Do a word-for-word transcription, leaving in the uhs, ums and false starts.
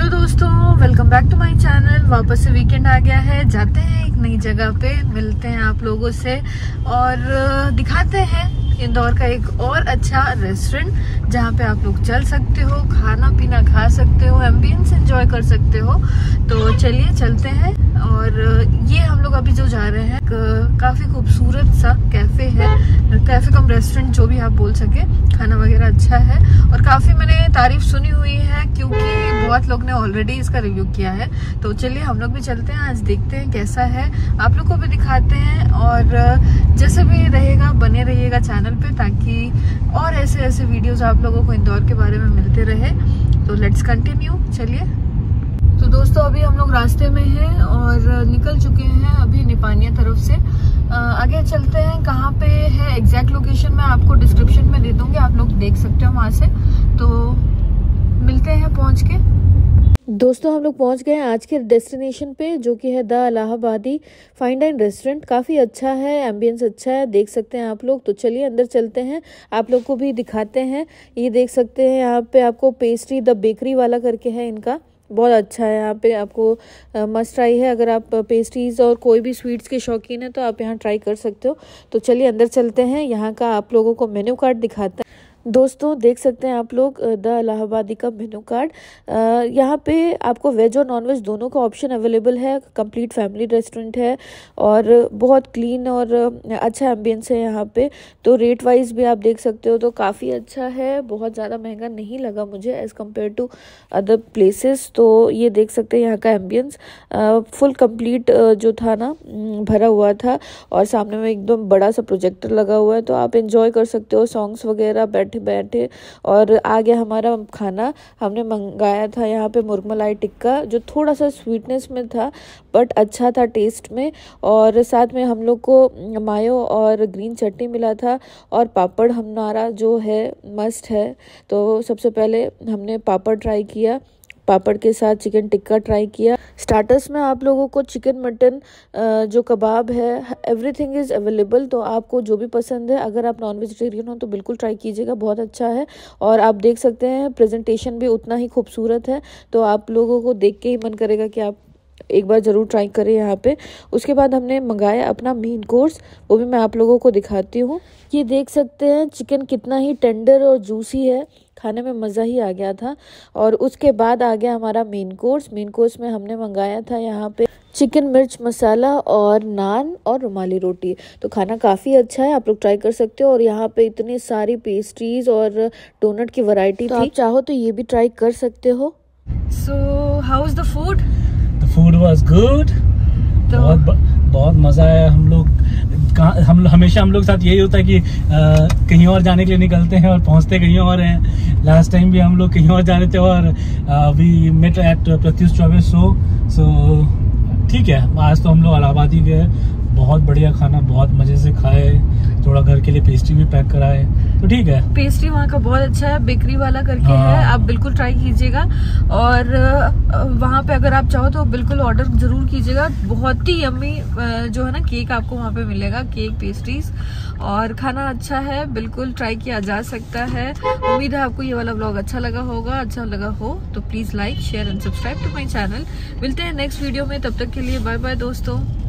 Hello दोस्तों, welcome back to my channel. वापस से वीकेंड आ गया है, जाते हैं एक नई जगह पे, मिलते हैं आप लोगों से और दिखाते हैं इंदौर का एक और अच्छा रेस्टोरेंट जहाँ पे आप लोग चल सकते हो, खाना पीना खा सकते हो, एम्बियंस एंजॉय कर सकते हो। तो चलिए चलते हैं। और ये हम लोग अभी जो जा रहे हैं काफी खूबसूरत सा कैफे है, कैफे कम रेस्टोरेंट जो भी आप बोल सके। खाना वगैरह अच्छा है और काफी मैंने तारीफ सुनी हुई है क्योंकि बहुत लोग ने ऑलरेडी इसका रिव्यू किया है। तो चलिए हम लोग भी चलते हैं, आज देखते हैं कैसा है, आप लोग को भी दिखाते हैं और जैसे भी रहेगा बने रहिएगा चैनल पे ताकि और ऐसे ऐसे वीडियोस आप लोगों को इंदौर के बारे में मिलते रहे। तो लेट्स कंटिन्यू, चलिए। तो दोस्तों अभी हम लोग रास्ते में हैं और निकल चुके हैं अभी निपानिया तरफ से। आगे चलते हैं, कहाँ पे है एग्जैक्ट लोकेशन मैं आपको डिस्क्रिप्शन में दे दूंगी, आप लोग देख सकते हो वहाँ से। तो मिलते हैं पहुँच के। दोस्तों हम लोग पहुंच गए हैं आज के डेस्टिनेशन पे जो कि है the Allahabadi fine dine restaurant. काफ़ी अच्छा है, एम्बियंस अच्छा है, देख सकते हैं आप लोग। तो चलिए अंदर चलते हैं, आप लोग को भी दिखाते हैं। ये देख सकते हैं यहाँ पे आपको पेस्ट्री द बेकरी वाला करके है इनका, बहुत अच्छा है। यहाँ पे आपको मस्ट ट्राई है, अगर आप पेस्ट्रीज और कोई भी स्वीट्स के शौकीन है तो आप यहाँ ट्राई कर सकते हो। तो चलिए अंदर चलते हैं, यहाँ का आप लोगों को मेन्यू कार्ड दिखाते हैं। दोस्तों देख सकते हैं आप लोग द इलाहाबादी का मेनू कार्ड। यहाँ पे आपको वेज और नॉन वेज दोनों का ऑप्शन अवेलेबल है। कंप्लीट फैमिली रेस्टोरेंट है और बहुत क्लीन और अच्छा एम्बियंस है यहाँ पे। तो रेट वाइज भी आप देख सकते हो तो काफ़ी अच्छा है, बहुत ज़्यादा महंगा नहीं लगा मुझे as compare to other places. तो ये देख सकते हैं यहाँ का एम्बियंस फुल कंप्लीट जो था ना भरा हुआ था और सामने में एकदम बड़ा सा प्रोजेक्टर लगा हुआ है, तो आप इंजॉय कर सकते हो सॉन्ग्स वगैरह बैठ बैठे। और आ गया हमारा खाना, हमने मंगाया था यहाँ पे मुर्गमलाई टिक्का जो थोड़ा सा स्वीटनेस में था बट अच्छा था टेस्ट में। और साथ में हम लोग को मायो और ग्रीन चटनी मिला था और पापड़ हमारा जो है मस्ट है। तो सबसे पहले हमने पापड़ ट्राई किया, पापड़ के साथ चिकन टिक्का ट्राई किया। स्टार्टर्स में आप लोगों को चिकन मटन जो कबाब है एवरीथिंग इज़ अवेलेबल, तो आपको जो भी पसंद है, अगर आप नॉन वेजिटेरियन हो तो बिल्कुल ट्राई कीजिएगा, बहुत अच्छा है। और आप देख सकते हैं प्रेजेंटेशन भी उतना ही खूबसूरत है, तो आप लोगों को देख के ही मन करेगा कि आप एक बार ज़रूर ट्राई करें यहाँ पे। उसके बाद हमने मंगाया अपना मेन कोर्स, वो भी मैं आप लोगों को दिखाती हूँ। ये देख सकते हैं चिकन कितना ही टेंडर और जूसी है, खाने में मज़ा ही आ गया था। और उसके बाद आ गया हमारा मेन कोर्स। मेन कोर्स में हमने मंगाया था यहाँ पे चिकन मिर्च मसाला और नान और रुमाली रोटी। तो खाना काफ़ी अच्छा है, आप लोग ट्राई कर सकते हो। और यहाँ पे इतनी सारी पेस्ट्रीज और डोनट की वैरायटी थी, आप चाहो तो ये भी ट्राई कर सकते हो। So how is the food? Food was good, बहुत बहुत मज़ा आया। हम लोग हम हमेशा हम लोग साथ यही होता है कि आ, कहीं और जाने के लिए निकलते हैं और पहुंचते कहीं और हैं। लास्ट टाइम भी हम लोग कहीं और जा रहे थे और वी मेट एट प्रत्युष चौबीस सो सो ठीक है। आज तो हम लोग इलाहाबादी गए, बहुत बढ़िया खाना, बहुत मज़े से खाए, थोड़ा घर के लिए पेस्ट्री भी पैक कराए, तो ठीक है। पेस्ट्री वहाँ का बहुत अच्छा है, बेकरी वाला करके हाँ। है, आप बिल्कुल ट्राई कीजिएगा। और वहाँ पे अगर आप चाहो तो बिल्कुल ऑर्डर जरूर कीजिएगा, बहुत ही यम्मी जो है ना केक आपको वहाँ पे मिलेगा, केक पेस्ट्रीज और खाना अच्छा है, बिल्कुल ट्राई किया जा सकता है। उम्मीद है आपको ये वाला ब्लॉग अच्छा लगा होगा, अच्छा लगा हो तो please like share and subscribe to my channel. मिलते हैं नेक्स्ट वीडियो में, तब तक के लिए बाय बाय दोस्तों।